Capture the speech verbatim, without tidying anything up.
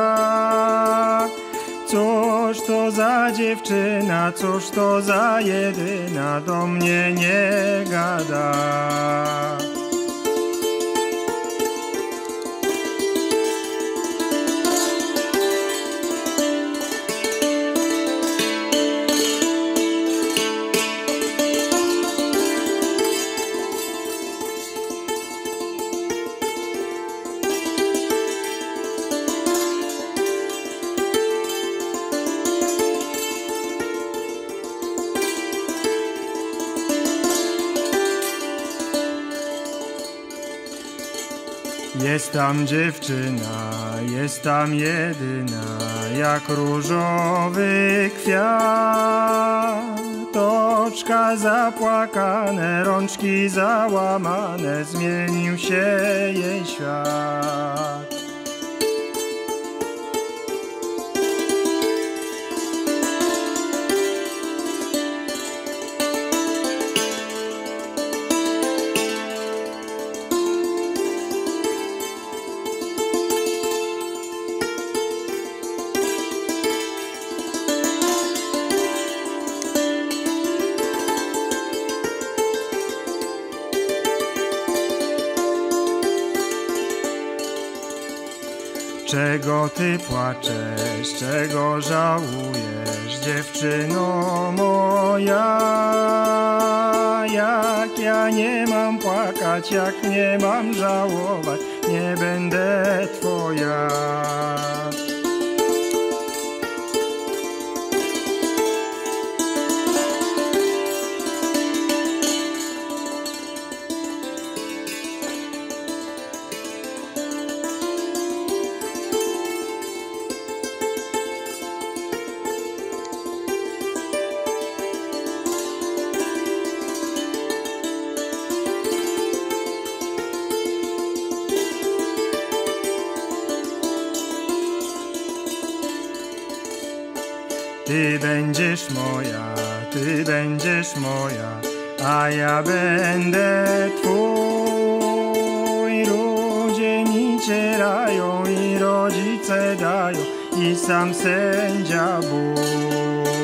Cóż to za dziewczyna, cóż to za jedyna, do mnie nie gada. Jest tam dziewczyna, jest tam jedyna, jak różowy kwiat. Oczka zapłakane, rączki załamane, zmienił się jej świat. Czego ty płaczesz, czego żałujesz, dziewczyno moja? Jak ja nie mam płakać, jak nie mam żałować, nie będę twoja. Ty będziesz moja, ty będziesz moja, a ja będę twój. Ludzie mi cierają i rodzice dają i sam sędzia Bóg.